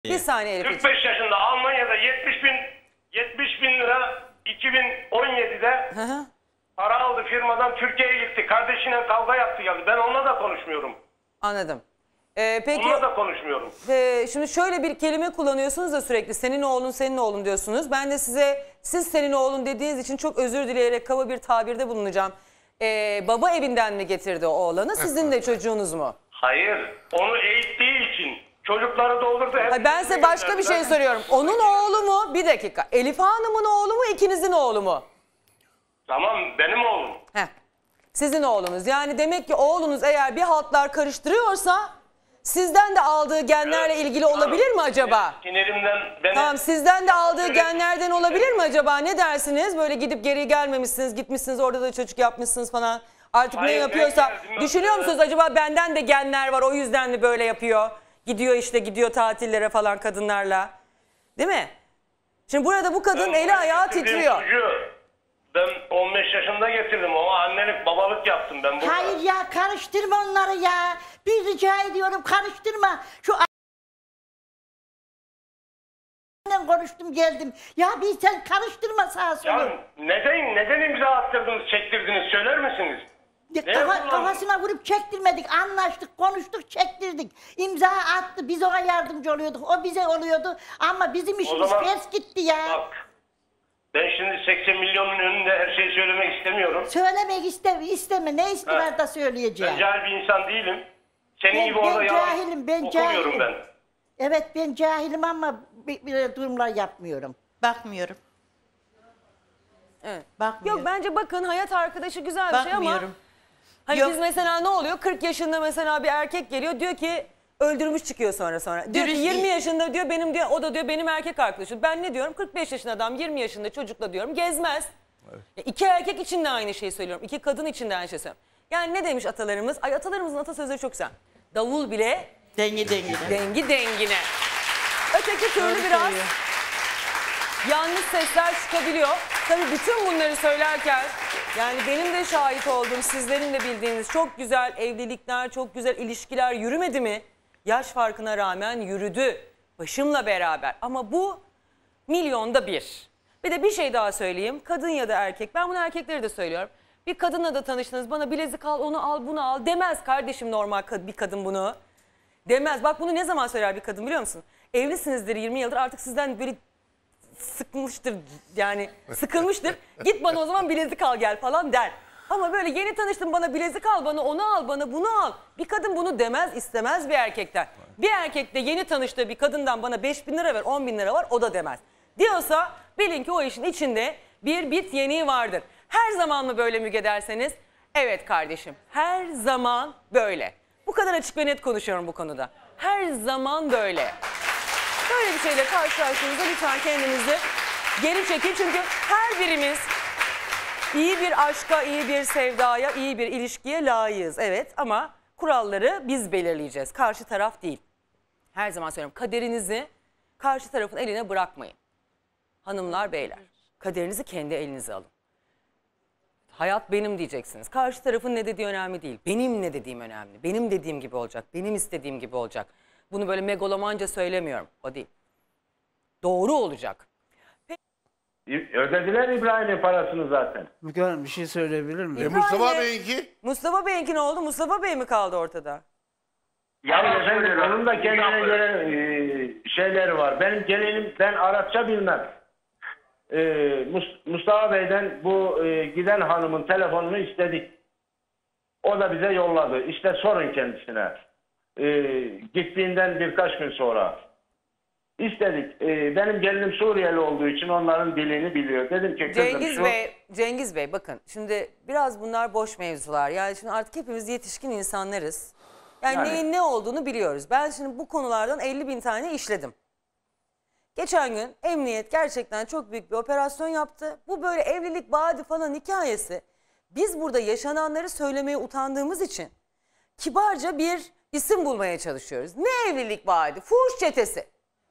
Bir saniye Elif. 45 yaşında Almanya'da 70 bin lira 2017'de para aldı firmadan, Türkiye'ye gitti. Kardeşine kavga yaptı geldi. Ben onunla da konuşmuyorum. Anladım. Peki, Onunla da konuşmuyorum. Şimdi şöyle bir kelime kullanıyorsunuz da sürekli senin oğlun senin oğlun diyorsunuz. Ben de size siz senin oğlun dediğiniz için çok özür dileyerek kaba bir tabirde bulunacağım. Baba evinden mi getirdi o oğlanı, sizin de çocuğunuz mu? Hayır. Onu eğittiği için çocukları doldurdu. Ben size başka bir şey soruyorum. Onun oğlu mu? Bir dakika. Elif Hanım'ın oğlu mu, ikinizin oğlu mu? Tamam, benim oğlum. Heh. Sizin oğlunuz. Yani demek ki oğlunuz eğer bir haltlar karıştırıyorsa sizden de aldığı genlerle ilgili olabilir mi acaba? Sinirimden beni... Tamam, sizden de aldığı genlerden olabilir mi acaba? Ne dersiniz? Böyle gidip geri gelmemişsiniz, gitmişsiniz orada da çocuk yapmışsınız falan. Artık Hayır, ne yapıyorsa. geldim. Düşünüyor musunuz acaba benden de genler var o yüzden mi böyle yapıyor? Gidiyor işte, gidiyor tatillere falan kadınlarla. Değil mi? Şimdi burada bu kadın eli ayağı titriyor. Ben 15 yaşında getirdim ama annelik babalık yaptım ben burada. Hayır ya, karıştırma onları ya. Bir rica ediyorum, karıştırma. Şu a***le konuştum geldim. Ya bir sen karıştırma sağa sola. Ya neden imza attırdınız, çektirdiniz, söyler misiniz? Kafasına vurup çektirmedik, anlaştık, konuştuk, çektirdik. İmza attı, biz ona yardımcı oluyorduk, o bize oluyordu. Ama bizim işimiz ters gitti ya. Bak, ben şimdi 80 milyonun önünde her şeyi söylemek istemiyorum. Söylemek isteme, ne istiyor da söyleyeceğim. Ben cahil bir insan değilim. Senin gibi orada ben okumuyorum ben. Evet, ben cahilim ama bir durumlar yapmıyorum. Bakmıyorum. Evet. Bakmıyorum. Yok, bence bakın, hayat arkadaşı güzel bir şey ama Bakmıyorum. hani Yok. biz mesela ne oluyor? 40 yaşında mesela bir erkek geliyor, diyor ki öldürmüş çıkıyor sonra. Diyor ki 20 yaşında diyor benim diyor, o da diyor benim erkek arkadaşım. Ben ne diyorum? 45 yaşında adam 20 yaşında çocukla diyorum gezmez. Evet. İki erkek için de aynı şeyi söylüyorum. İki kadın için de aynı şeyi söylüyorum. Yani ne demiş atalarımız? Ay, atalarımızın atasözleri çok güzel. Davul bile dengi dengine. Öteki türlü biraz yanlış sesler çıkabiliyor. Tabii bütün bunları söylerken yani benim de şahit olduğum, sizlerin de bildiğiniz çok güzel evlilikler, çok güzel ilişkiler yürümedi mi? Yaş farkına rağmen yürüdü. Başımla beraber. Ama bu milyonda bir. Bir de bir şey daha söyleyeyim. Kadın ya da erkek. Ben bunu erkeklere de söylüyorum. Bir kadınla da tanıştınız. Bana bilezik al, onu al, bunu al demez kardeşim, normal bir kadın bunu. Demez. Bak, bunu ne zaman söyler bir kadın biliyor musun? Evlisinizdir 20 yıldır, artık sizden böyle sıkmıştır, yani sıkılmıştır. Git bana o zaman bilezik al gel falan der. Ama böyle yeni tanıştım, bana bilezik al, bana onu al, bana bunu al. Bir kadın bunu demez, istemez bir erkekten. Bir erkek de yeni tanıştığı bir kadından bana 5.000 lira ver, 10.000 lira var, o da demez. Diyorsa bilin ki o işin içinde bir bit yeniği vardır. Her zaman mı böyle Müge derseniz? Evet kardeşim, her zaman böyle. Bu kadar açık ve net konuşuyorum bu konuda. Her zaman böyle. Böyle bir şeyle karşılaştığınızda lütfen kendinizi geri çekin. Çünkü her birimiz iyi bir aşka, iyi bir sevdaya, iyi bir ilişkiye layığız. Evet, ama kuralları biz belirleyeceğiz. Karşı taraf değil. Her zaman söylüyorum, kaderinizi karşı tarafın eline bırakmayın. Hanımlar, beyler, kaderinizi kendi elinize alın. Hayat benim diyeceksiniz. Karşı tarafın ne dediği önemli değil. Benim ne dediğim önemli. Benim dediğim gibi olacak. Benim istediğim gibi olacak. Bunu böyle megalomanca söylemiyorum. O değil. Doğru olacak. Ödediler İbrahim'in parasını zaten. Müge Hanım, bir şey söyleyebilir miyim? Mustafa Bey'inki? Mustafa Bey'inki ne oldu? Mustafa Bey mi kaldı ortada? Yani efendim, onun da kendine göre şeyleri var. Benim gelinim, ben Arapça bilmem. Mustafa Bey'den bu giden hanımın telefonunu istedik. O da bize yolladı. İşte sorun kendisine. Gittiğinden birkaç gün sonra. İstedik. Benim gelinim Suriyeli olduğu için onların dilini biliyor. Dedim ki kızım Cengiz Bey bakın, şimdi biraz bunlar boş mevzular. Yani şimdi artık hepimiz yetişkin insanlarız. Yani neyin ne olduğunu biliyoruz. Ben şimdi bu konulardan 50.000 tane işledim. Geçen gün emniyet gerçekten çok büyük bir operasyon yaptı. Bu böyle evlilik vaadi falan hikayesi. Biz burada yaşananları söylemeye utandığımız için kibarca bir isim bulmaya çalışıyoruz. Ne evlilik vaadi? Fuhuş çetesi.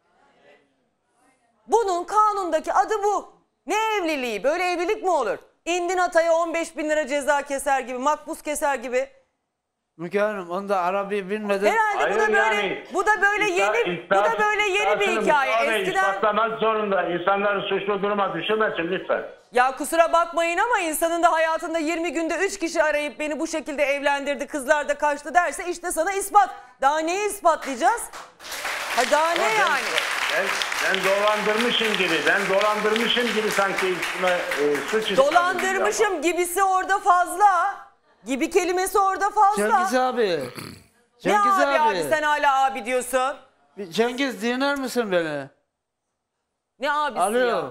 Bunun kanundaki adı bu. Ne evliliği? Böyle evlilik mi olur? İndin Hatay'a 15.000 lira ceza keser gibi, makbuz keser gibi. Müge Hanım onda arabayı bilmeden... Herhalde bu da böyle yeni bir hikaye. Eskiden ispatlamak zorunda. İnsanları suçlu duruma düşürmesin lütfen. ya kusura bakmayın ama insanın da hayatında 20 günde 3 kişi arayıp beni bu şekilde evlendirdi, kızlar da kaçtı derse işte sana ispat. Daha neyi ispatlayacağız? Ha daha ne yani? Ben dolandırmışım gibi sanki üstüme suç ispatladım. Dolandırmışım gibisi orada fazla. Gibi kelimesi orada fazla. Cengiz abi. Ne abi sen hala abi diyorsun? Cengiz dinler misin beni? Ne abisi Alo. ya?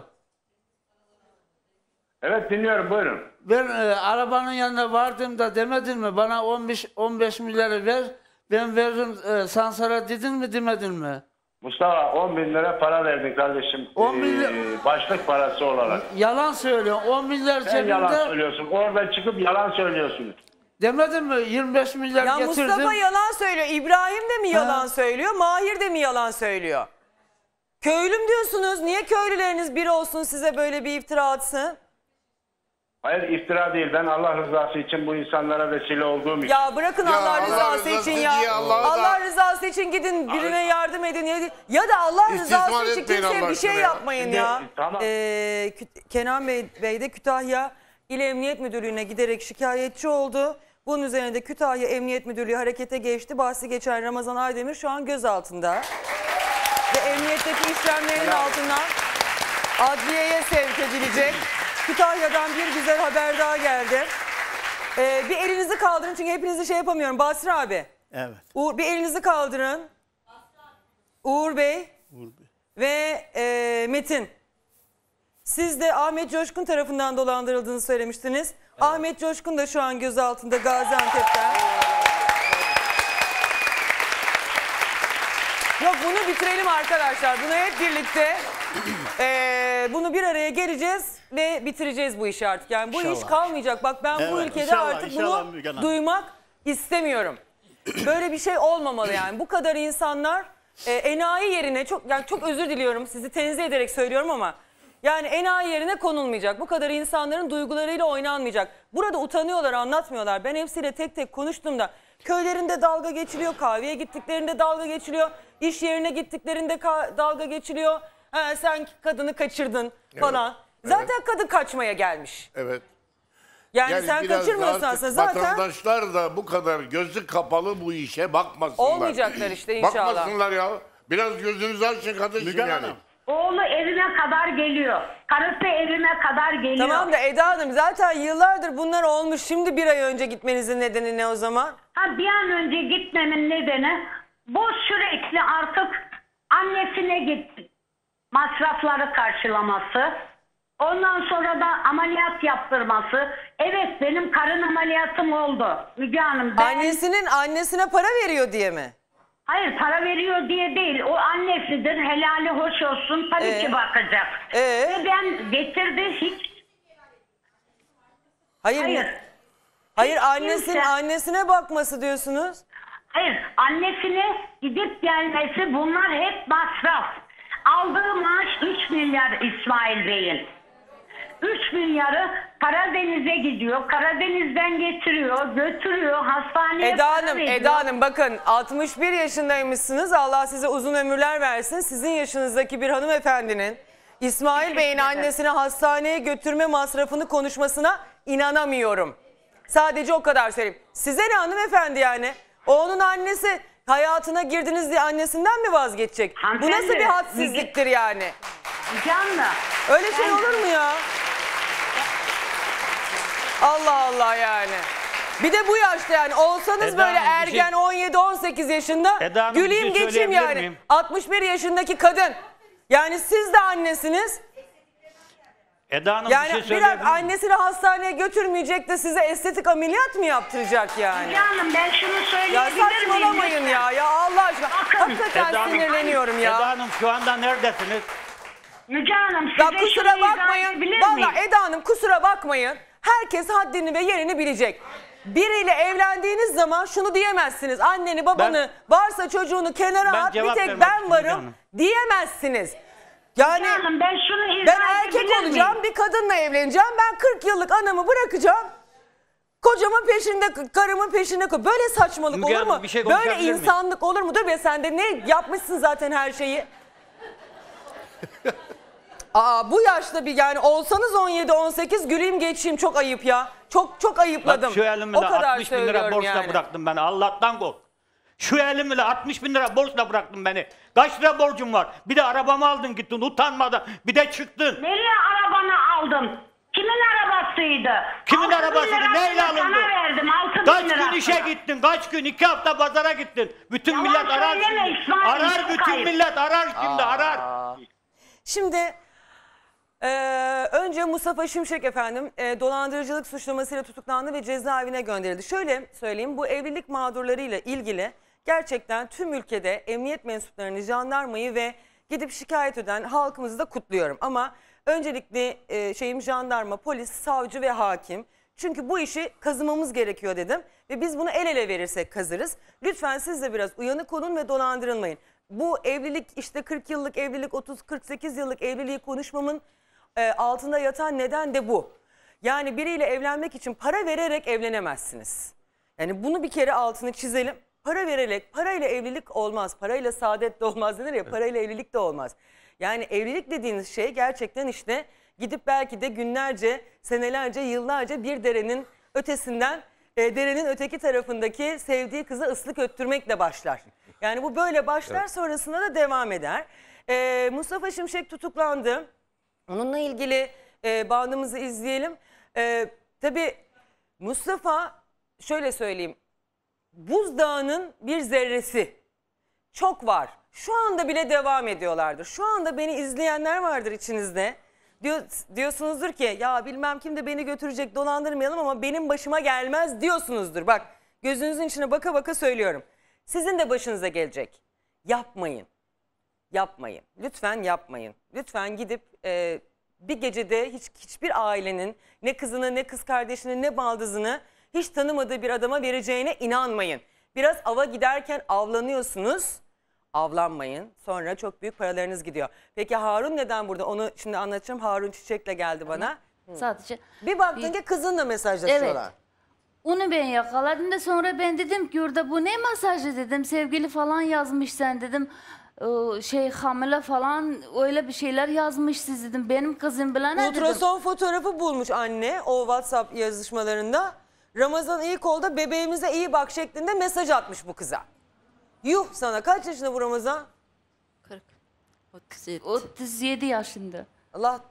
Evet dinliyorum buyurun. Ben arabanın yanına vardığımda demedin mi bana 15 milyarı ver, ben veririm Sansar'a dedin mi demedin mi? Mustafa 10 bin lira para verdin kardeşim. 10 milyar... Başlık parası olarak. Yalan söylüyorsun. 10 milyar Sen cebimde... yalan söylüyorsun. Orada çıkıp yalan söylüyorsunuz. Demedin mi 25 milyar Ya getirdim. Mustafa yalan söylüyor. İbrahim de mi yalan söylüyor? Mahir de mi yalan söylüyor? Köylüm diyorsunuz. Niye köylüleriniz bir olsun size böyle bir iftira atsın? Hayır iftira değil. Ben Allah rızası için bu insanlara vesile olduğum için. Ya bırakın Allah rızası için ya. Allah rızası için gidin birine yardım edin. Ya da Allah rızası için kimseye bir şey yapmayın ya. Tamam. Kenan Bey de Kütahya İl Emniyet Müdürlüğü'ne giderek şikayetçi oldu. Bunun üzerine de Kütahya Emniyet Müdürlüğü harekete geçti. Bahsi geçen Ramazan Aydemir şu an gözaltında. Ve emniyetteki işlemlerin altından adliyeye sevk edilecek. Kütahya'dan bir güzel haber daha geldi. Bir elinizi kaldırın çünkü hepinizi şey yapamıyorum. Basri abi. Evet. Bir elinizi kaldırın. Uğur Bey. Ve Metin. Siz de Ahmet Coşkun tarafından dolandırıldığını söylemiştiniz. Evet. Ahmet Coşkun da şu an gözaltında Gaziantep'ten. Yok bunu bitirelim arkadaşlar. Bunu hep birlikte bunu bir araya geleceğiz ve bitireceğiz bu işi artık. Yani bu iş kalmayacak. Bak ben bu ülkede artık bunu duymak istemiyorum. Böyle bir şey olmamalı yani. Bu kadar insanlar enayi yerine çok özür diliyorum. Sizi tenzih ederek söylüyorum ama yani enayi yerine konulmayacak. Bu kadar insanların duygularıyla oynanmayacak. Burada utanıyorlar, anlatmıyorlar. Ben hepsiyle tek tek konuştuğumda köylerinde dalga geçiliyor, kahveye gittiklerinde dalga geçiliyor, iş yerine gittiklerinde dalga geçiliyor. Ha, sen kadını kaçırdın falan. Evet. Zaten kadın kaçmaya gelmiş. Evet. Yani sen kaçırmıyorsun aslında zaten. Vatandaşlar da bu kadar gözü kapalı bu işe bakmasınlar. Olmayacaklar işte inşallah. Bakmasınlar ya. Biraz gözünüzü açın kardeşim yani. Oğlu evine kadar geliyor. Karısı evine kadar geliyor. Tamam da Eda Hanım zaten yıllardır bunlar olmuş. Şimdi bir ay önce gitmenizin nedeni ne o zaman? Bir an önce gitmemin nedeni bu sürekli artık annesine gitti. Masrafları karşılaması. Ondan sonra da ameliyat yaptırması. Evet benim karın ameliyatım oldu. Müge Hanım. Annesine para veriyor diye mi? Hayır para veriyor diye değil. O annesidir. Helali hoş olsun. Tabii ki bakacak. Ve ben getirdi hiç. Hayır annesine bakması diyorsunuz. Hayır annesine gidip gelmesi bunlar hep masraf. Aldığı maaş 3 milyar İsmail Bey'in. 3 milyarı Karadeniz'e gidiyor. Karadeniz'den getiriyor, götürüyor, hastaneye Eda Hanım bakın 61 yaşındaymışsınız. Allah size uzun ömürler versin. Sizin yaşınızdaki bir hanımefendinin İsmail Bey'in annesini hastaneye götürme masrafını konuşmasına inanamıyorum. Sadece o kadar söyleyeyim. Size ne hanımefendi yani? O onun annesi, hayatına girdiniz diye annesinden mi vazgeçecek? Bu nasıl bir hadsizliktir yani? Canlı. Öyle şey olur mu ya? Allah Allah yani. Bir de bu yaşta yani olsanız Eda böyle Hanım, ergen 17-18 yaşında Eda Hanım, güleyim bir şey geçeyim söyleyebilir yani. miyim? 61 yaşındaki kadın. Yani siz de annesiniz. Eda Hanım Yani bir şey bir söyleyebilir dakika miyim? annesini hastaneye götürmeyecek de size estetik ameliyat mı yaptıracak yani? Canım ben şunu Ya söyleyebilir miyim? saçmalamayın ya Allah aşkına. Hakikaten Eda Hanım, sinirleniyorum ya. Eda Hanım şu anda neredesiniz? Müge Hanım size Ya şunu kusura izah bakmayın. edebilir miyim? Valla Eda Hanım kusura bakmayın. Herkes haddini ve yerini bilecek. Biriyle evlendiğiniz zaman şunu diyemezsiniz. Anneni babanı varsa çocuğunu kenara at bir tek ben istiyorum varım Hanım. diyemezsiniz. Yani Müge Hanım ben şunu izah ben erkek edebilir olacağım miyim? bir kadınla evleneceğim. Ben 40 yıllık anamı bırakacağım. Kocamın peşinde, karımın peşinde. Böyle saçmalık Müge olur mu? Hanım, bir şey Böyle konuşabilir miyim? insanlık olur mu? Dur be, sen de ne yapmışsın zaten her şeyi. Bu yaşta bir, yani olsanız 17-18 güleyim geçeyim, çok ayıp ya. Çok ayıpladım. Bak şu elimle o kadar 60 bin lira söylüyorum borçla yani. bıraktın beni. Allah'tan kork. Şu elimle 60 bin lira borçla bıraktın beni. Kaç lira borcum var? Bir de arabamı aldın gittin utanmadan. Bir de çıktın. Nereye arabanı aldın? Kimin arabasıydı? Kimin 6 bin arabasıydı? lirasını Neyle alındı? Sana verdim 6 bin Kaç lirasını. gün işe gittin? Kaç gün? 2 hafta pazara gittin. Bütün Yalan millet arar söyleme şimdi. İsmail, Arar çok bütün ayıp. millet arar şimdi arar. Şimdi önce Mustafa Şimşek efendim dolandırıcılık suçlamasıyla tutuklandı ve cezaevine gönderildi. Şöyle söyleyeyim, bu evlilik mağdurlarıyla ilgili gerçekten tüm ülkede emniyet mensuplarını, jandarmayı ve gidip şikayet eden halkımızı da kutluyorum. Ama öncelikle jandarma, polis, savcı ve hakim. Çünkü bu işi kazımamız gerekiyor dedim. Ve biz bunu el ele verirsek kazırız. Lütfen siz de biraz uyanık olun ve dolandırılmayın. Bu evlilik, işte 40 yıllık evlilik, 30-48 yıllık evliliği konuşmamın altında yatan neden de bu. Yani biriyle evlenmek için para vererek evlenemezsiniz. Yani bunu bir kere altını çizelim. Para vererek, parayla evlilik olmaz. Parayla saadet de olmaz denir ya, parayla evlilik de olmaz. Yani evlilik dediğiniz şey gerçekten işte gidip belki de günlerce, senelerce, yıllarca bir derenin ötesinden, derenin öteki tarafındaki sevdiği kıza ıslık öttürmekle başlar. Yani bu böyle başlar, sonrasında da devam eder. Mustafa Şimşek tutuklandı. Onunla ilgili bandımızı izleyelim. Tabii Mustafa, şöyle söyleyeyim, buzdağının bir zerresi çok var. Şu anda bile devam ediyorlardır. Şu anda beni izleyenler vardır içinizde. Diyorsunuzdur ki ya bilmem kim de beni götürecek, dolandırmayalım ama benim başıma gelmez diyorsunuzdur. Bak, gözünüzün içine baka baka söylüyorum. Sizin de başınıza gelecek. Yapmayın. Yapmayın. Lütfen yapmayın. Lütfen gidip bir gecede hiçbir ailenin ne kızını, ne kız kardeşini, ne baldızını hiç tanımadığı bir adama vereceğine inanmayın. Biraz ava giderken avlanıyorsunuz. Avlanmayın. Sonra çok büyük paralarınız gidiyor. Peki Harun neden burada? Onu şimdi anlatacağım. Harun Çiçek'le geldi bana. Sadece. Bir baktın ki kızınla mesajlaşıyorlar. Evet. Onu ben yakaladım da sonra ben dedim ki orada bu ne mesajı dedim. Sevgili falan yazmış sen dedim. Hamile falan öyle bir şeyler yazmış siz dedim. Benim kızım bile ne dedim. Ultrason fotoğrafı bulmuş anne o WhatsApp yazışmalarında. Ramazan ilk olda bebeğimize iyi bak şeklinde mesaj atmış bu kıza. Yuh sana, kaç yaşında bu Ramazan? 40. 37. 37 yaşında. Allah.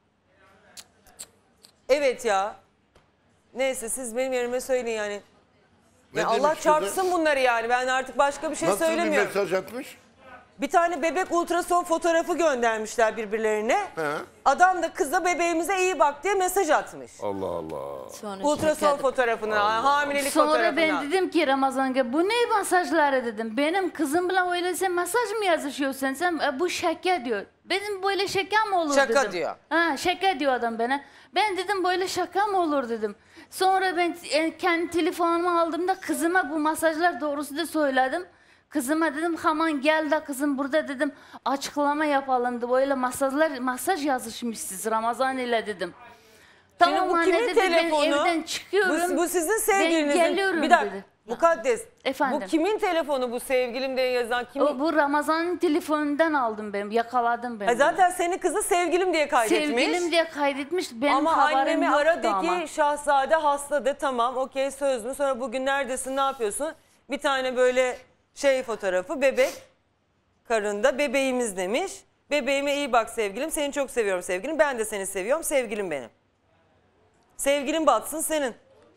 Evet ya. Neyse siz benim yerime söyleyin yani. Ne Allah demiş çarpsın kızı? bunları yani. Ben artık başka bir şey Nasıl bir söylemiyorum. mesaj atmış? Bir tane bebek ultrason fotoğrafı göndermişler birbirlerine. He. Adam da kıza bebeğimize iyi bak diye mesaj atmış. Allah Allah. Sonra Ultrason şeker- fotoğrafına, hamilelik Sonra fotoğrafına. ben dedim ki Ramazan'a bu ne mesajları dedim. Benim kızım bile öyleyse mesaj mı yazışıyorsun sen? Bu şaka diyor. Benim böyle şaka mı olur Şaka dedim. diyor. Ha, şaka diyor adam bana. Ben dedim böyle şaka mı olur dedim. Sonra ben kendi telefonumu aldığımda kızıma bu mesajlar doğrusu da söyledim. Kızıma dedim hemen gel de kızım burada dedim açıklama yapalım da böyle mesaj yazışmışsınız Ramazan ile dedim. Şimdi Tamam bu anne kimin dedi telefonu? ben evden çıkıyorum. Bu sizin Ben sevgilinizin. geliyorum Bir dakika. dedi. Mukaddes. Efendim? Bu kimin telefonu, bu sevgilim diye yazan kimin? Bu Ramazan'ın telefonundan aldım ben, yakaladım ben. Zaten senin kızı sevgilim diye kaydetmiş. Sevgilim diye kaydetmiş, benim Ama haberim annemi yoktu ara de ama. ki Şahzade hasta de, tamam okey söz mü? Sonra bugün neredesin, ne yapıyorsun? Bir tane böyle fotoğrafı, bebek karında, bebeğimiz demiş. Bebeğime iyi bak sevgilim, seni çok seviyorum sevgilim, ben de seni seviyorum sevgilim benim. Sevgilin batsın senin.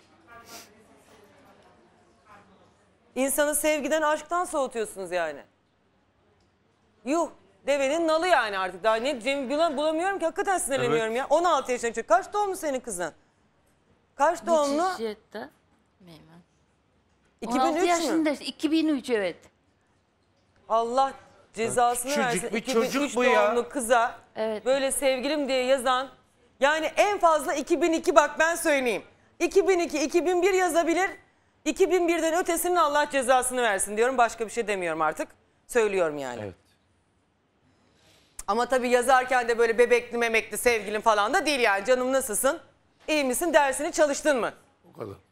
İnsanı sevgiden, aşktan soğutuyorsunuz yani. Yuh, devenin nalı yani artık. Daha ne diyeceğimi bulamıyorum ki, hakikaten sinirleniyorum ya. 16 yaşında çocuk. Kaç doğumlu senin kızın? Kaç doğumlu? 2003 16 mü? yaşında, 2003 evet. Allah cezasını Küçücük versin. bir çocuk 2003 bu ya. doğumlu kıza Evet. böyle sevgilim diye yazan, yani en fazla 2002, bak ben söyleyeyim. 2002, 2001 yazabilir. 2001'den ötesinin Allah cezasını versin diyorum. Başka bir şey demiyorum artık. Söylüyorum yani. Evet. Ama tabii yazarken de böyle bebekli memekli sevgilim falan da değil yani. Canım nasılsın? İyi misin? Dersini çalıştın mı? O kadar.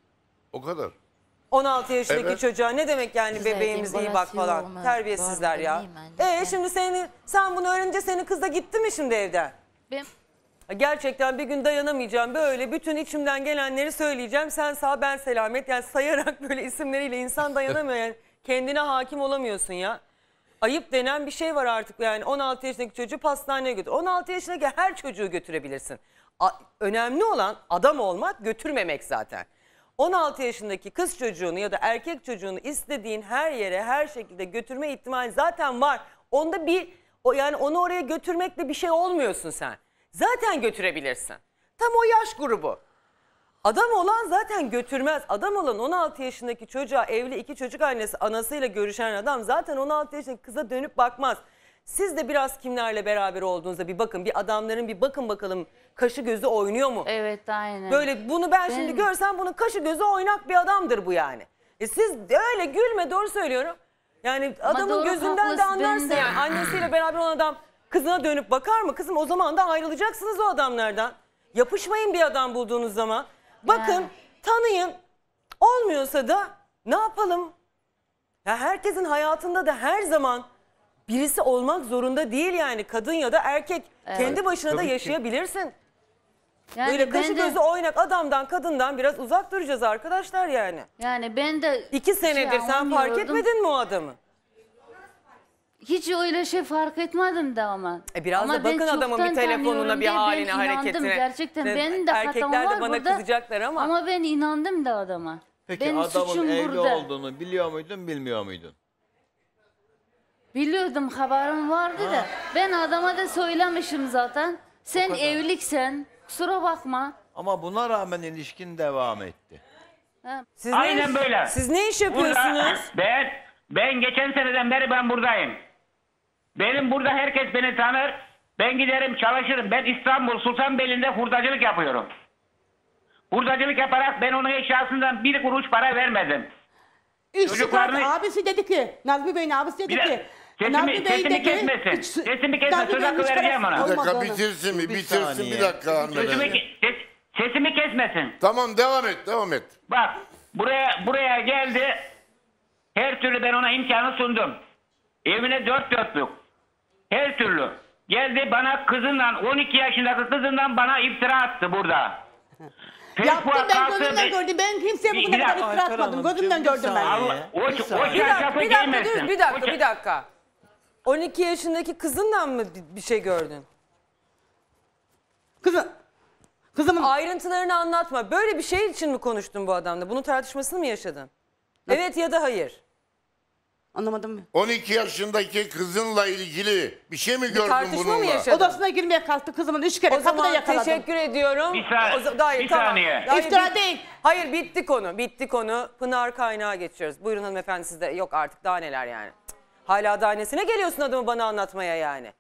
O kadar. 16 yaşındaki Evet. çocuğa ne demek yani Güzel bebeğimiz iyi bak dekorasyon falan. olmaz. Terbiyesizler Doğru, ya. değil mi anne? Şimdi sen bunu öğrenince senin kız da gitti mi şimdi evden? Ben, Gerçekten bir gün dayanamayacağım. Böyle bütün içimden gelenleri söyleyeceğim. Sen sağ ben selamet. Yani sayarak böyle isimleriyle insan dayanamıyor. Yani kendine hakim olamıyorsun ya. Ayıp denen bir şey var artık. Yani 16 yaşındaki çocuğu pastaneye götür. 16 yaşındaki her çocuğu götürebilirsin. Önemli olan adam olmak, götürmemek zaten. 16 yaşındaki kız çocuğunu ya da erkek çocuğunu istediğin her yere her şekilde götürme ihtimali zaten var. Onda yani onu oraya götürmekle bir şey olmuyorsun sen. Zaten götürebilirsin. Tam o yaş grubu. Adam olan zaten götürmez. Adam olan 16 yaşındaki çocuğa, evli 2 çocuk annesi, anasıyla görüşen adam zaten 16 yaşındaki kıza dönüp bakmaz. Siz de biraz kimlerle beraber olduğunuzda bir bakın. Bir adamların bir bakın bakalım kaşı gözü oynuyor mu? evet aynen. Böyle bunu ben şimdi görsem bunun kaşı gözü oynak bir adamdır bu yani. Siz öyle gülme, doğru söylüyorum. Yani adamın doğru, gözünden de haklısın, anlarsın ben de. yani. Annesiyle beraber olan adam kızına dönüp bakar mı? Kızım o zaman da ayrılacaksınız o adamlardan. Yapışmayın bir adam bulduğunuz zaman. Bakın, Yani. tanıyın. Olmuyorsa da ne yapalım? Ya herkesin hayatında da her zaman birisi olmak zorunda değil yani. Kadın ya da erkek. Kendi başına da yaşayabilirsin. Yani Böyle kaşı ben de- gözü oynak adamdan kadından biraz uzak duracağız arkadaşlar yani. Yani ben de 2 senedir sen fark anlamıyordum. etmedin mi o adamı? Hiç öyle şey fark etmedim de ama. Biraz Ama da ben bakın adamın bir çoktan telefonuna, tanıyorum bir diye ben haline, inandım. hareketine. Gerçekten İşte benim de hatam erkekler de var bana burada. kızacaklar ama. Ben inandım da adama. Peki Benim adamın suçum evli burada. olduğunu biliyor muydun, bilmiyor muydun? Biliyordum, haberim vardı da. Ben adama da söylemişim zaten. Sen evliksen kusura bakma. Ama buna rağmen ilişkin devam etti. Ha. Siz Aynen böyle. Siz ne iş Burada yapıyorsunuz? ben geçen seneden beri ben buradayım. Benim burada herkes beni tanır. Ben giderim çalışırım. Ben İstanbul Sultanbeyli'nde hurdacılık yapıyorum. Hurdacılık yaparak ben onun eşyasından 1 kuruş para vermedim. İş Çocuklarını- çıkardı. Abisi dedi ki, Nazmi Bey'in abisi dedi Bir de- ki. sesimi- Nazmi Bey sesimi dedi, kesmesin. hiç- Sesimi kesme, Nazmi söz Bey'in hakkı hiç vereceğim parası ona. Bir dakika olmadığını. bitirsin bir Bir bitirsin saniye. bir dakika Sesimi, hanımefendi. sesimi kesmesin. Tamam devam et. Bak buraya geldi. Her türlü ben ona imkanı sundum. Evine 4 dörtlük. Her türlü. Geldi bana kızından 12 yaşındaki kızından bana iftira attı burada. Yaptım, ben kalktı, gözümden gördüm. Ben kimseye Bir- bugüne bir kadar dakika, iftira Ayfer atmadım. Hanımcığım, Gözümden bir gördüm ben. saniye. Allah, o Bir dakika, çarşafı bir dakika, giymesin. bir dakika. 12 yaşındaki kızından mı bir şey gördün? Kızımın Ayrıntılarını anlatma. Böyle bir şey için mi konuştun bu adamla? Bunun tartışmasını mı yaşadın? Evet ya da hayır. anlamadım mı? 12 yaşındaki kızınla ilgili bir şey mi gördün tartışma mı bununla? yaşadın? Odasına girmeye kalktı kızımın 3 kere. O Kapıda zaman yakaladım. teşekkür ediyorum. Bir saniye, bir saniye. Hayır, İftira değil. Hayır bitti konu. Pınar kaynağa geçiyoruz. Buyurun hanımefendi sizde yok artık daha neler yani. Cık. Hala daha nesine geliyorsun adamı bana anlatmaya yani.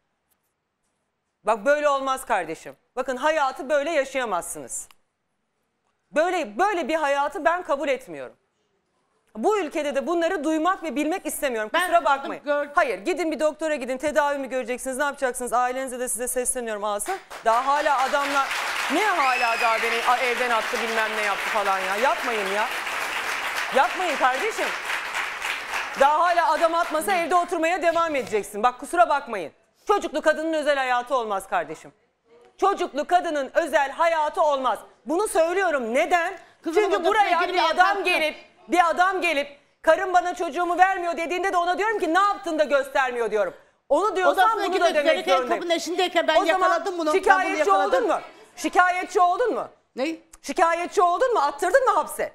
Bak böyle olmaz kardeşim. Bakın hayatı böyle yaşayamazsınız. Böyle bir hayatı ben kabul etmiyorum. Bu ülkede de bunları duymak ve bilmek istemiyorum. Ben Kusura bakmayın. gördüm. Hayır gidin bir doktora gidin tedavi mi göreceksiniz ne yapacaksınız ailenize de size sesleniyorum Asım. Daha hala adamlar ne hala daha beni evden attı bilmem ne yaptı falan ya. Yapmayın ya. Yapmayın kardeşim. Daha hala adam atmasa evde oturmaya devam edeceksin. Bak kusura bakmayın. Çocuklu kadının özel hayatı olmaz kardeşim. Çocuklu kadının özel hayatı olmaz. Bunu söylüyorum. Neden? Kızımın Çünkü odasına buraya girmeye bir adam gelip karım bana çocuğumu vermiyor dediğinde de ona diyorum ki ne yaptın da göstermiyor diyorum. Onu diyorsan Odasına bunu da girmek demek gereken zorundayım. kapının eşindeyken ben O zaman yakaladım bunu. şikayetçi ben bunu yakaladım. oldun mu? Şikayetçi oldun mu? Ne? Şikayetçi oldun mu? Attırdın mı hapse?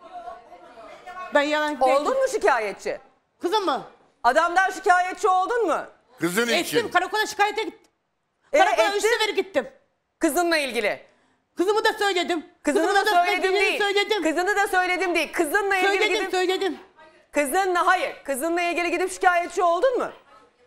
Ben yalan Oldun mu şikayetçi? Kızım mı? Adamdan şikayetçi oldun mu? Kızın için. Ettim. Karakola şikayete gittim. Evet, Karakola 3 ettin. sefer gittim. Kızınla ilgili. Kızımı da söyledim. Kızını Kızımın da odasına söyledim girdiğini değil. Söyledim. Kızını da söyledim değil. Kızınla ilgili gidip Söyledim. Kızınla ilgili gidip şikayetçi oldun mu?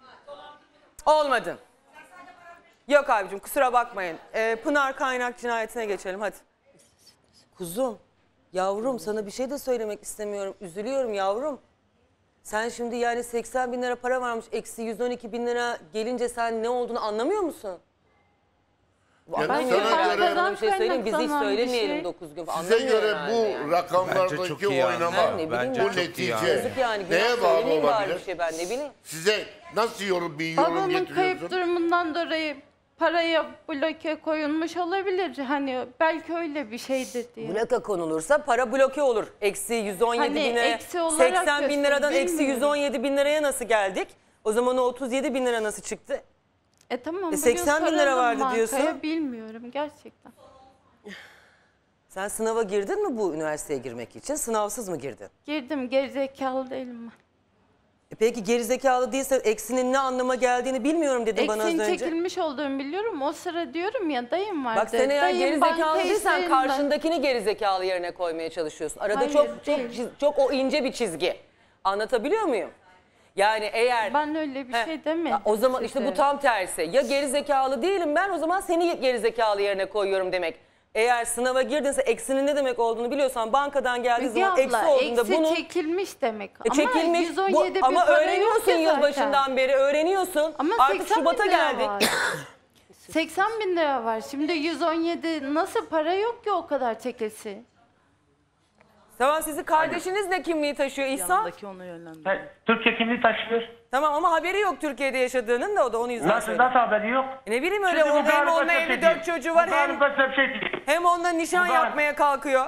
Olmadın. Yok abicim kusura bakmayın. Pınar Kaynak cinayetine geçelim hadi. Kuzum, yavrum sana bir şey de söylemek istemiyorum. Üzülüyorum yavrum. Sen şimdi yani 80 bin lira para varmış. Eksi 112 bin lira gelince sen ne olduğunu anlamıyor musun? Yani Ben sana göre, sana bir şey söyleyeyim. Biz hiç kaynaklanan bir söylemeyelim şey. 9 gün. size Anlamıyor göre herhalde bu yani. rakamlardaki Bence çok iyi oynama, yani. Ne Bence bileyim bu ben. çok iyi netice Yazık yani. Günah neye bağlı söylemeyeyim bari olabilir? bir şey ben ne bileyim. Size nasıl bir yorum Babamın kayıp getiriyorsun? durumundan dolayı paraya bloke koyulmuş olabilir. Hani belki öyle bir şeydir diye. Bloke konulursa para bloke olur. Eksi 117 Hani bin liraya. eksi olarak 80 bin liradan gösteriyor, eksi bilmiyorum. 117 bin liraya nasıl geldik? O zaman o 37 bin lira nasıl çıktı? Tamam. 80 bin lira vardı diyorsun. Bilmiyorum gerçekten. Sen sınava girdin mi bu üniversiteye girmek için? Sınavsız mı girdin? Girdim, gerizekalı değilim ben. Peki gerizekalı değilse eksinin ne anlama geldiğini bilmiyorum dedin bana az Eksiğin önce. çekilmiş olduğunu biliyorum. O sıra diyorum ya dayım vardı. Bak sen eğer Dayım gerizekalı banka değilsen işlerinden- karşındakini gerizekalı yerine koymaya çalışıyorsun. Arada Hayır, çok değil. çok o ince bir çizgi. Anlatabiliyor muyum? Yani eğer... Ben öyle bir şey demedim. O zaman işte size. bu tam tersi. Ya gerizekalı değilim ben, o zaman seni gerizekalı yerine koyuyorum demek. Eğer sınava girdinse eksinin ne demek olduğunu biliyorsan, bankadan geldiği Müge zaman eksi abla, olduğunda eksi bunu... çekilmiş demek. Çekilmiş. Ama 117 bir ama para öğreniyorsun yok ya yılbaşından zaten. beri öğreniyorsun. Ama Artık 80 Şubat'a bin lira geldik. var. 80 bin lira var. Şimdi 117 nasıl para yok ki o kadar çekilsi? Tamam, sizin kardeşiniz ne kimliği taşıyor İhsan? Türkiye kimliği taşıyor. Tamam ama haberi yok Türkiye'de yaşadığının da, o da onun yüzünden Nasıl söylüyor. haberi yok? Ne bileyim öyle, Şimdi o bu hem galiba onunla size evli şey 4 değil. çocuğu var, Bu galiba size bir şey değil. hem onunla nişan Bu galiba- yapmaya kalkıyor.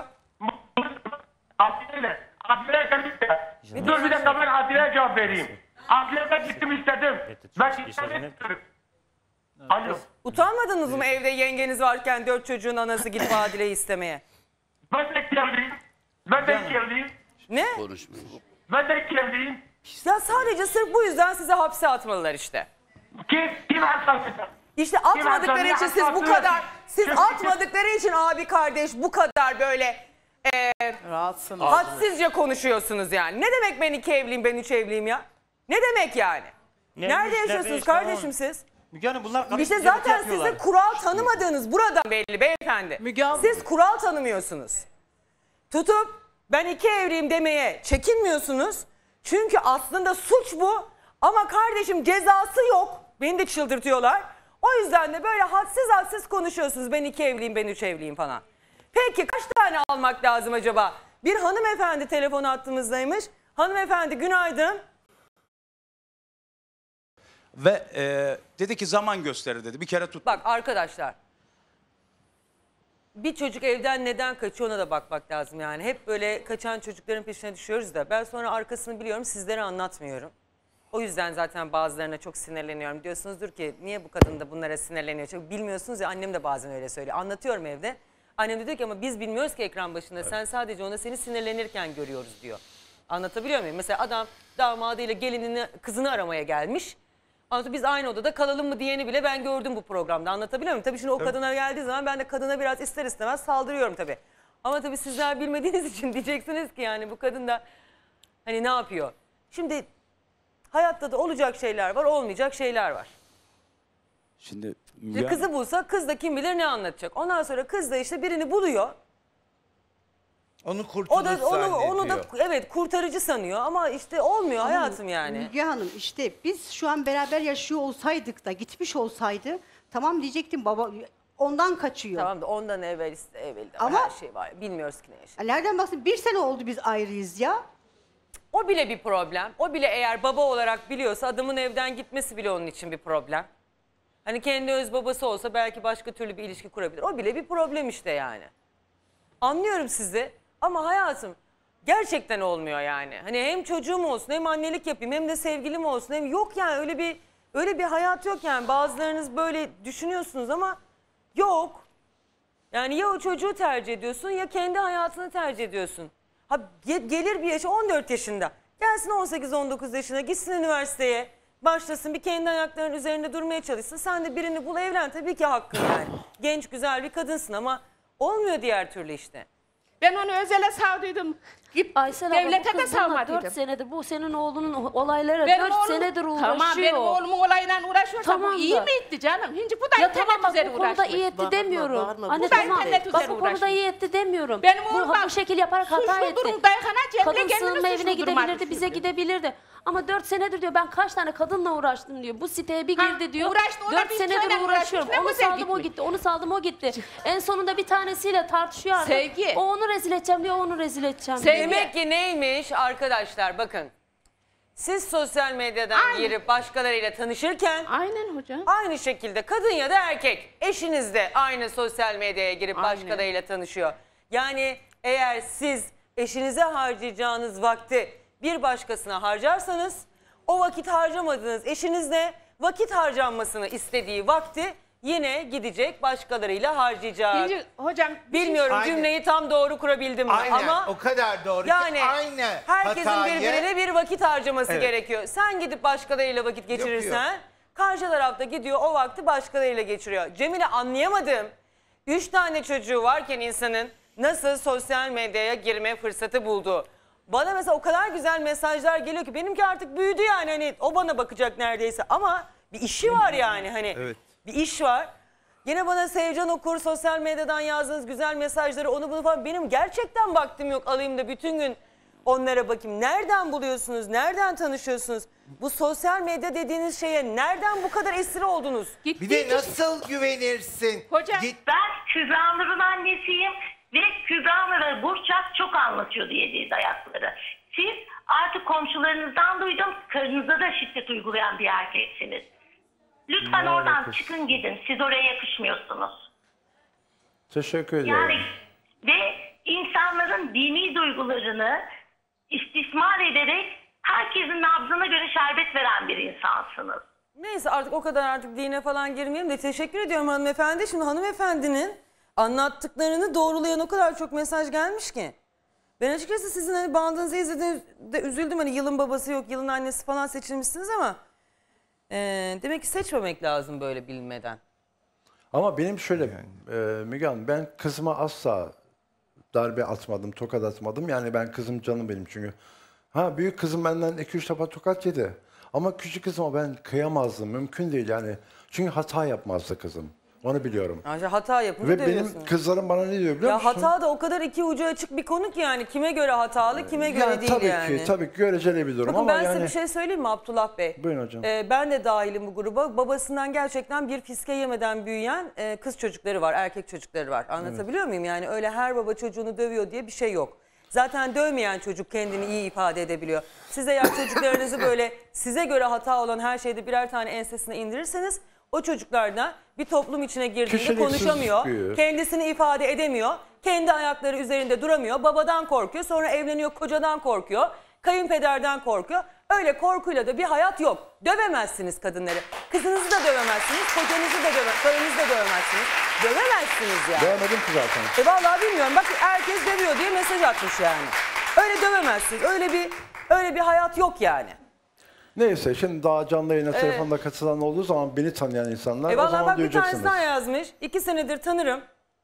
Adliye dedim. Dur bir dakika, ben adliyeye cevap vereyim. Adliyeye gittim istedim. Ben istedim. Alo. Utanmadınız mı evde yengeniz varken 4 çocuğun anası gidip Adile'yi istemeye? Ben de iki evliyim. Ben de iki evliyim. Ne? Ben de iki evliyim. Ya sadece sırf bu yüzden size hapse atmalılar işte. Kim hastalığı? İşte atmadıkları hastalığı, için siz bu hastalığı- kadar, siz Kim- atmadıkları için abi kardeş bu kadar böyle hadsizce konuşuyorsunuz yani. Ne demek ben 2 evliyim, ben 3 evliyim ya? Ne demek yani? Neymiş, Nerede yaşıyorsunuz neymiş, kardeşim tamam. siz? Müge Hanım bunlar İşte karışık zaten yapıyorlar. sizin kural tanımadığınız buradan belli beyefendi. Müge abla. Siz kural tanımıyorsunuz. Tutup ben 2 evliyim demeye çekinmiyorsunuz. Çünkü aslında suç bu. Ama kardeşim cezası yok. Beni de çıldırtıyorlar. O yüzden de böyle hadsiz konuşuyorsunuz. Ben 2 evliyim, ben 3 evliyim falan. Peki kaç tane almak lazım acaba? Bir hanımefendi telefon hattımızdaymış. Hanımefendi günaydın. Ve dedi ki zaman gösterir dedi. Bir kere tut. Bak arkadaşlar. Bir çocuk evden neden kaçıyor ona da bakmak lazım yani. Hep böyle kaçan çocukların peşine düşüyoruz da ben sonra arkasını biliyorum, sizlere anlatmıyorum. O yüzden zaten bazılarına çok sinirleniyorum. Diyorsunuzdur ki niye bu kadın da bunlara sinirleniyor? Çünkü bilmiyorsunuz ya, annem de bazen öyle söylüyor. Anlatıyorum evde. Annem de diyor ki ama biz bilmiyoruz ki ekran başında. Sen sadece ona seni sinirlenirken görüyoruz diyor. Anlatabiliyor muyum? Mesela adam damadıyla gelinini, kızını aramaya gelmiş. Anlatıyor, biz aynı odada kalalım mı diyeni bile ben gördüm bu programda. Anlatabiliyor muyum? Tabii şimdi o kadına geldiği zaman ben de kadına biraz ister istemez saldırıyorum tabii. Ama tabii sizler bilmediğiniz için diyeceksiniz ki yani bu kadın da hani ne yapıyor? Şimdi hayatta da olacak şeyler var, olmayacak şeyler var. Şimdi Şimdi kızı bulsa kız da kim bilir ne anlatacak. Ondan sonra kız da işte birini buluyor. Onu O kurtuluş da onu da zannediyor. evet kurtarıcı sanıyor ama işte olmuyor hayatım yani. Müge Hanım işte biz şu an beraber yaşıyor olsaydık da gitmiş olsaydı tamam diyecektim, baba ondan kaçıyor. Tamam da ondan evvel Ama- her şey var. Bilmiyoruz ki ne yaşıyor. Nereden bahsediyorsun? 1 sene oldu biz ayrıyız ya. O bile bir problem. O bile eğer baba olarak biliyorsa adamın evden gitmesi bile onun için bir problem. Hani kendi öz babası olsa belki başka türlü bir ilişki kurabilir. O bile bir problem işte yani. Anlıyorum sizi ama hayatım gerçekten olmuyor yani. Hani hem çocuğum olsun, hem annelik yapayım, hem de sevgilim olsun. Hem yok yani öyle bir hayat yok yani. Bazılarınız böyle düşünüyorsunuz ama yok. Yani ya o çocuğu tercih ediyorsun ya kendi hayatını tercih ediyorsun. Ha gelir bir yaşa 14 yaşında. Gelsin 18-19 yaşına, gitsin üniversiteye. Başlasın bir kendi ayaklarının üzerinde durmaya çalışsın. Sen de birini bul, evlen, tabii ki hakkın yani. Genç güzel bir kadınsın ama olmuyor diğer türlü işte. Ben onu özele savdıydım. Aysel Devlete abla, de bu kız bununla savmadıydım. 4 senedir bu senin oğlunun olayları Benim 4 oğlum- senedir uğraşıyor. Tamam benim oğlumun olayla uğraşıyorsa Tamam bu iyi da. mi etti canım? Şimdi bu da Ya internet tamam bak üzeri bu konuda uğraşmış. iyi etti demiyorum. Anne Bu da tamam. internet Bak üzeri bu konuda uğraşmış. iyi etti demiyorum. Benim oğlum bu bak, şekil yaparak hata suçlu etti. durumdayken ha, Cemre Kadın kendini sığınma evine suçlu duruma gidebilirdi, bize düşürdü. gidebilirdi. Ama 4 senedir diyor ben kaç tane kadınla uğraştım diyor. Bu siteye bir girdi diyor. uğraştı, o da 4 bir senedir şeyle uğraşıyorum. uğraşmış, ne Onu güzel saldım o gitmiş. gitti. Onu saldım o gitti. En sonunda bir tanesiyle tartışıyor artık. Sevgi. O onu rezil edeceğim diyor, onu rezil edeceğim diyor. Demek ki neymiş arkadaşlar bakın. Siz sosyal medyadan girip başkalarıyla tanışırken Aynen hocam. aynı şekilde kadın ya da erkek eşiniz de aynı sosyal medyaya girip başkalarıyla tanışıyor. Yani eğer siz eşinize harcayacağınız vakti bir başkasına harcarsanız o vakit harcamadığınız eşiniz de vakit harcanmasını istediği vakti yine gidecek başkalarıyla harcayacak. Şimdi hocam Bilmiyorum Aynen. cümleyi tam doğru kurabildim mi? Aynen Ama o kadar doğru yani ki aynı herkesin hatayı birbirine bir vakit harcaması Evet. gerekiyor. Sen gidip başkalarıyla vakit geçirirsen karşı tarafta gidiyor o vakti başkalarıyla geçiriyor. Cemile anlayamadım. 3 tane çocuğu varken insanın nasıl sosyal medyaya girme fırsatı buldu. Bana mesela o kadar güzel mesajlar geliyor ki benimki artık büyüdü yani hani o bana bakacak neredeyse ama bir işi var yani hani Evet. bir iş var. Yine bana Sevcan Okur sosyal medyadan yazdığınız güzel mesajları onu bunu falan benim gerçekten vaktim yok alayım da bütün gün onlara bakayım. Nereden buluyorsunuz? Nereden tanışıyorsunuz? Bu sosyal medya dediğiniz şeye nereden bu kadar esir oldunuz? Bir de nasıl güvenirsin? Hocam. Ben Kübra Nur'un annesiyim ve Kübra Nur'a Burçak çok anlatıyordu yediği dayakları. Siz artık komşularınızdan duydum, karınıza da şiddet uygulayan bir erkeksiniz. Lütfen oradan çıkın gidin. Siz oraya yakışmıyorsunuz. Teşekkür ederim. Yani ve insanların dini duygularını istismar ederek herkesin nabzına göre şerbet veren bir insansınız. Neyse artık o kadar artık dine falan girmeyelim de teşekkür ediyorum hanımefendi. Şimdi hanımefendinin anlattıklarını doğrulayan o kadar çok mesaj gelmiş ki. Ben açıkçası sizin hani bandınızı izlediğimde üzüldüm. Hani yılın babası yok, yılın annesi falan seçilmişsiniz ama demek ki seçmemek lazım böyle bilmeden. Ama benim şöyle Müge Hanım, ben kızıma asla darbe atmadım, tokat atmadım. Yani ben kızım canım benim çünkü. Ha büyük kızım benden 2-3 defa tokat yedi. Ama küçük kızıma ben kıyamazdım. Mümkün değil yani. Çünkü hata yapmazdı kızım. Onu biliyorum. Ayrıca hata yapınca Ve dövüyorsunuz. benim kızlarım bana ne diyor biliyor Ya musun? hata da o kadar iki ucu açık bir konu ki yani. Kime göre hatalı, kime göre değil tabii yani. ki, tabii ki göreceli bir durum Bakın ama ben yani... size bir şey söyleyeyim mi Abdullah Bey? Buyurun hocam. Ben de dahilim bu gruba. Babasından gerçekten bir fiske yemeden büyüyen kız çocukları var, erkek çocukları var. Anlatabiliyor muyum? Yani öyle her baba çocuğunu dövüyor diye bir şey yok. Zaten dövmeyen çocuk kendini iyi ifade edebiliyor. Siz eğer çocuklarınızı böyle size göre hata olan her şeyde birer tane ensesine indirirseniz o çocuklar da bir toplum içine girdiğinde Kişiliksiz konuşamıyor, büyür. kendisini ifade edemiyor, kendi ayakları üzerinde duramıyor, babadan korkuyor, sonra evleniyor, kocadan korkuyor, kayınpederden korkuyor. Öyle korkuyla da bir hayat yok. Dövemezsiniz kadınları. Kızınızı da dövemezsiniz, kocanızı da karınızı da dövemezsiniz. Dövemezsiniz yani. Dövmedim ki zaten. Vallahi bilmiyorum. Bak herkes dövüyor diye mesaj atmış yani. Öyle dövemezsiniz. Öyle bir hayat yok yani. Neyse şimdi daha canlı yayına Evet. telefonda katılan olduğu zaman beni tanıyan insanlar o Vallahi zaman bak bir duyacaksınız. tanesi daha yazmış. 2 senedir tanırım.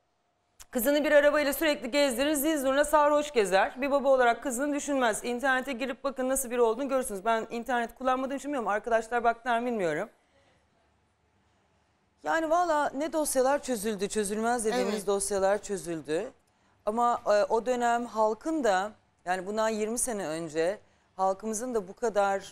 Kızını bir arabayla sürekli gezdirir, zil zurna sarhoş gezer. Bir baba olarak kızını düşünmez. İnternete girip bakın nasıl biri olduğunu görürsünüz. Ben internet kullanmadığım için bilmiyorum. Arkadaşlar baktılar mı bilmiyorum. Yani valla ne dosyalar çözüldü, çözülmez dediğimiz dosyalar çözüldü. Ama o dönem halkın da yani bundan 20 sene önce halkımızın da bu kadar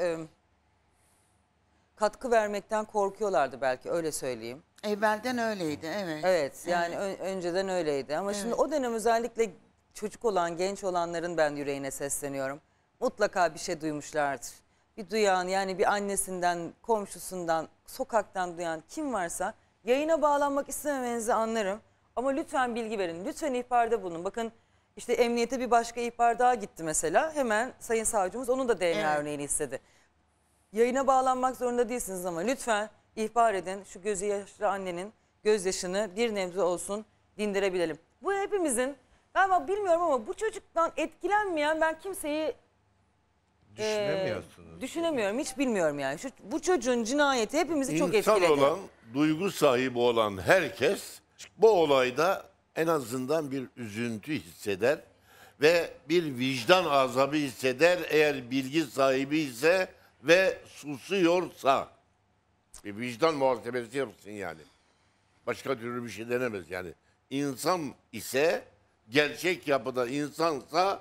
katkı vermekten korkuyorlardı belki öyle söyleyeyim. Evvelden öyleydi, evet. Evet yani önceden öyleydi ama şimdi o dönem özellikle çocuk olan, genç olanların ben yüreğine sesleniyorum. Mutlaka bir şey duymuşlardır. Bir duyan yani bir annesinden, komşusundan, sokaktan duyan kim varsa yayına bağlanmak istememenizi anlarım. Ama lütfen bilgi verin, lütfen ihbarda bulunun. Bakın işte emniyete bir başka ihbar daha gitti mesela. Hemen sayın savcımız onun da DNA örneğini istedi. Yayına bağlanmak zorunda değilsiniz ama lütfen ihbar edin. Şu gözü yaşlı annenin gözyaşını bir nebze olsun dindirebilelim. Bu hepimizin galiba bilmiyorum ama bu çocuktan etkilenmeyen ben kimseyi düşünemiyorum. Hiç bilmiyorum yani. Bu çocuğun cinayeti hepimizi çok etkiledi. İnsan olan, duygu sahibi olan herkes bu olayda en azından bir üzüntü hisseder ve bir vicdan azabı hisseder eğer bilgi sahibi ise ve susuyorsa. Bir vicdan muhasebesi yapsın yani. Başka türlü bir şey denemez yani. İnsan ise, gerçek yapıda insansa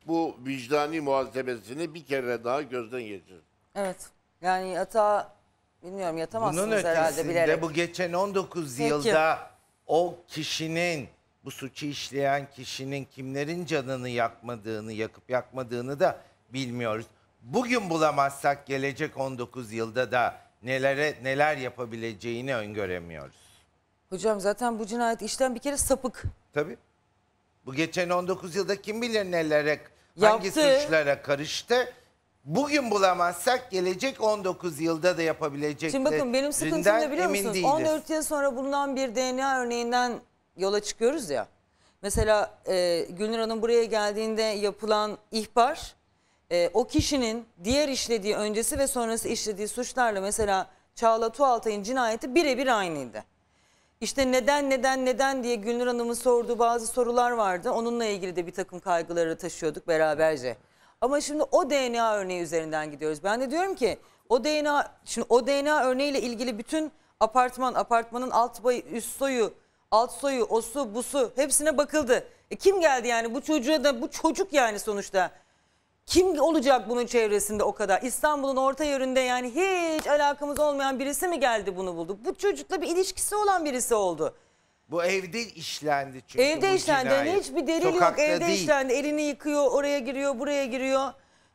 bu vicdani muhasebesini bir kere daha gözden geçirin. Evet. Yani yatağa bilmiyorum yatamazsınız Bunun herhalde ötesinde bilerek. bu geçen 19 Peki. yılda o kişinin, bu suçu işleyen kişinin kimlerin canını yakıp yakmadığını da bilmiyoruz. Bugün bulamazsak gelecek 19 yılda da neler yapabileceğini öngöremiyoruz. Hocam zaten bu cinayet işten bir kere sapık. Tabii. Bu geçen 19 yılda kim bilir nelere, hangi Yaptı. suçlara karıştı. Bugün bulamazsak gelecek 19 yılda da yapabilecekleri. Şimdi bakın benim sıkıntım ne biliyor musunuz? 14 yıl sonra bulunan bir DNA örneğinden yola çıkıyoruz ya. Mesela Gülnur Hanım buraya geldiğinde yapılan ihbar o kişinin diğer işlediği öncesi ve sonrası işlediği suçlarla mesela Çağla Tuğaltay'ın cinayeti birebir aynıydı. İşte neden diye Gülnur Hanım'ın sorduğu bazı sorular vardı. Onunla ilgili de bir takım kaygıları taşıyorduk beraberce. Ama şimdi o DNA örneği üzerinden gidiyoruz. Ben de diyorum ki o DNA örneğiyle ilgili bütün apartmanın alt boyu, üst soyu, alt soyu, osu, busu hepsine bakıldı. Kim geldi yani bu çocuğa da, bu çocuk yani sonuçta. Kim olacak bunun çevresinde o kadar? İstanbul'un orta yerinde yani hiç alakamız olmayan birisi mi geldi bunu buldu? Bu çocukla bir ilişkisi olan birisi oldu. Bu evde işlendi çünkü. Evde bu işlendi. cinayet. Yani hiçbir delil Sokakta yok. Evde değil. işlendi. Elini yıkıyor, oraya giriyor, buraya giriyor.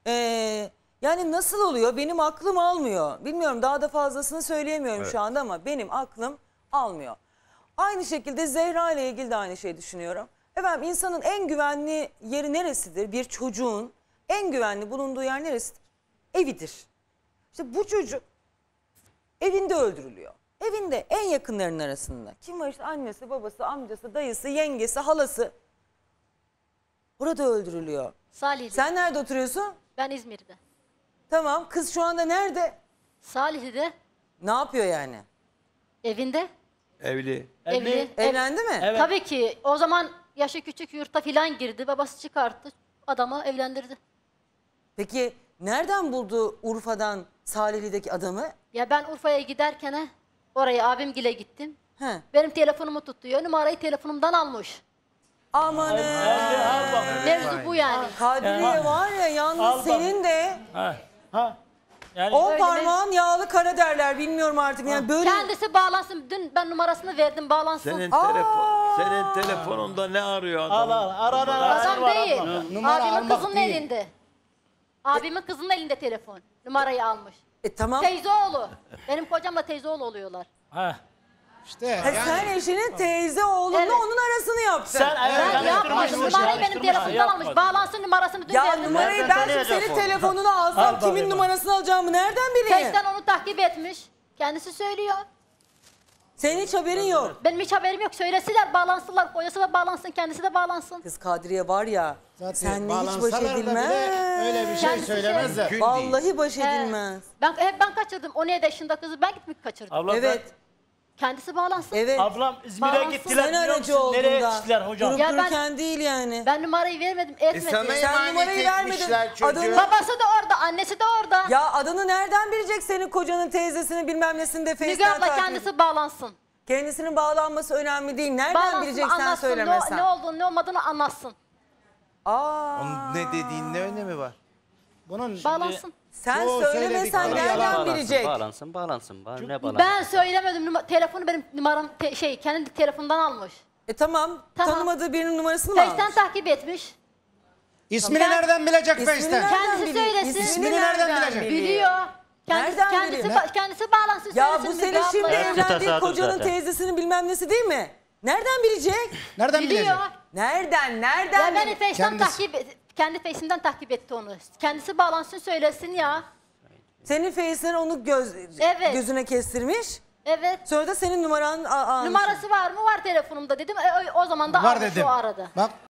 Yani nasıl oluyor? Benim aklım almıyor. Bilmiyorum, daha da fazlasını söyleyemiyorum şu anda ama benim aklım almıyor. Aynı şekilde Zehra ile ilgili de aynı şeyi düşünüyorum. Efendim insanın en güvenli yeri neresidir? Bir çocuğun en güvenli bulunduğu yer neresidir? Evidir. İşte bu çocuk evinde öldürülüyor. Evinde en yakınlarının arasında. Kim var işte annesi, babası, amcası, dayısı, yengesi, halası. Burada öldürülüyor. Salih'de. Sen nerede oturuyorsun? Ben İzmir'de. Tamam, kız şu anda nerede? Salih'de. Ne yapıyor yani? Evinde. Evli. Evli. Evlendi mi? Evet. Tabii ki. O zaman yaşı küçük yurtta filan girdi. Babası çıkarttı. Adamı evlendirdi. Peki nereden buldu Urfa'dan Salihli'deki adamı? Ya ben Urfa'ya giderken oraya abimgile gittim. He. Benim telefonumu tuttu. Numarayı telefonumdan almış. Amanın. Mevzu bu yani. Kadriye var ya yalnız senin de Yani o parmağın yağlı kara derler bilmiyorum artık. Yani böyle... Kendisi bağlansın. Dün ben numarasını verdim bağlansın. Senin telefonunda ne arıyor adam? Adam değil. Abimin kızının elinde. Abimin kızının elinde telefon. Numarayı almış. Tamam. Teyzeoğlu. Benim kocamla teyzeoğlu oluyorlar. İşte sen eşinin teyze oğlunla onun arasını yaptın. Ben yapmadım. Numarayı benim telefonumdan almış. Bağlansın numarasını dün ya verdim. numarayı ben şimdi senin telefonunu alsam kimin numarasını alacağımı nereden bileyim? Face'den onu takip etmiş. Kendisi söylüyor. Senin hiç haberin yok. Benim hiç haberim yok. Söylesinler bağlansınlar. Kocası da bağlansın. Kendisi de bağlansın. Kız Kadriye var ya. Seninle hiç baş bağlansalar da edilmez. bile öyle bir şey Kendisi söylemezler. şey- Vallahi baş edilmez. Ben kaçırdım. 17 yaşında kızı ben gitmek kaçırdım. Abla Evet. Kendisi bağlansın. Evet. Ablam İzmir'e Bağlansın. gittiler Sen biliyor aracı musun? oldun Nereye da. gittiler hocam? Durup Ya ben- dururken değil yani. Ben numarayı vermedim, etmedim. sana Sen emanet numarayı vermedin. etmişler çocuğu. Adını- Babası da orada, annesi de orada. Ya adını nereden bilecek senin kocanın teyzesini bilmem nesini de Müge Face'ten abla takip kendisi bağlansın. Kendisinin bağlanması önemli değil. Nereden Bağlansın, bilecek sen anlatsın. söylemesen? Ne olduğunu, ne olmadığını anlatsın. Onun ne dediğin ne önemi var? Bunun Bağlansın. Sen çoğu söylemesen söyledikleri nereden yalan. bilecek? Bağlansın. Ne bağlansın? Ben söylemedim. Telefonu benim numaram kendi telefonundan almış. Tamam. Tamam. Tanımadığı birinin numarasını mı almış? Face'ten takip etmiş. İsmini nereden bilecek İsmini Face'ten? nereden Kendisi biliyor? söylesin. İsmini nereden bilecek? Biliyor. Nereden biliyor? Kendisi bağlansın. Ya söylesin bu Müge senin abla. şimdi Hepsi evlendiğin tesadüf kocanın zaten. teyzesinin bilmem nesi değil mi? Nereden bilecek? Nereden bilecek? Biliyor. Nereden Ya beni Face'ten Kendisi. kendi Face'inden takip etti onu. Kendisi bağlansın söylesin ya. Senin Face'den onu Evet. gözüne kestirmiş. Evet. Sonra da senin numaranı almış. Numarası var mı? Var telefonumda dedim. O zaman da Var almış dedim. o arada. Bak